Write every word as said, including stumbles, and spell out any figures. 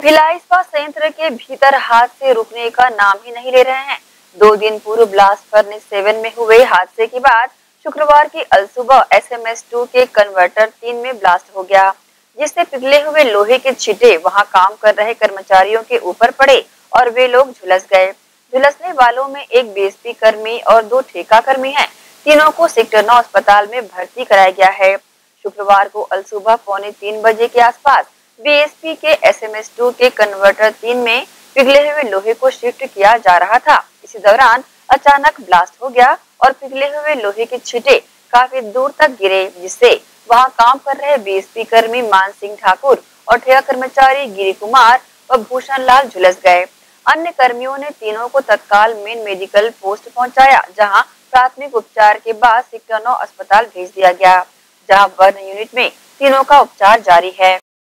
भिलाई इस्पात संयंत्र के भीतर हादसे रुकने का नाम ही नहीं ले रहे हैं। दो दिन पूर्व ब्लास्ट फर्नेस सेवन में हुए हादसे के बाद शुक्रवार की अलसुबह एस एम एस टू के कन्वर्टर तीन में ब्लास्ट हो गया, जिससे पिघले हुए लोहे के छिटे वहां काम कर रहे कर्मचारियों के ऊपर पड़े और वे लोग झुलस गए। झुलसने वालों में एक बी एस पी कर्मी और दो ठेका कर्मी हैं। तीनों को सेक्टर नौ अस्पताल में भर्ती कराया गया है। शुक्रवार को अलसुबह पौने तीन बजे के आसपास बी एस पी के एस एम एस टू के कन्वर्टर तीन में पिघले हुए लोहे को शिफ्ट किया जा रहा था। इसी दौरान अचानक ब्लास्ट हो गया और पिघले हुए लोहे के छिटे काफी दूर तक गिरे, जिससे वहां काम कर रहे बी एस पी कर्मी मान सिंह ठाकुर और ठेका कर्मचारी गिरी कुमार व भूषण लाल झुलस गए। अन्य कर्मियों ने तीनों को तत्काल मेन मेडिकल पोस्ट पहुंचाया, जहां प्राथमिक उपचार के बाद सेक्टर नौ अस्पताल भेज दिया गया, जहां बर्न यूनिट में तीनों का उपचार जारी है।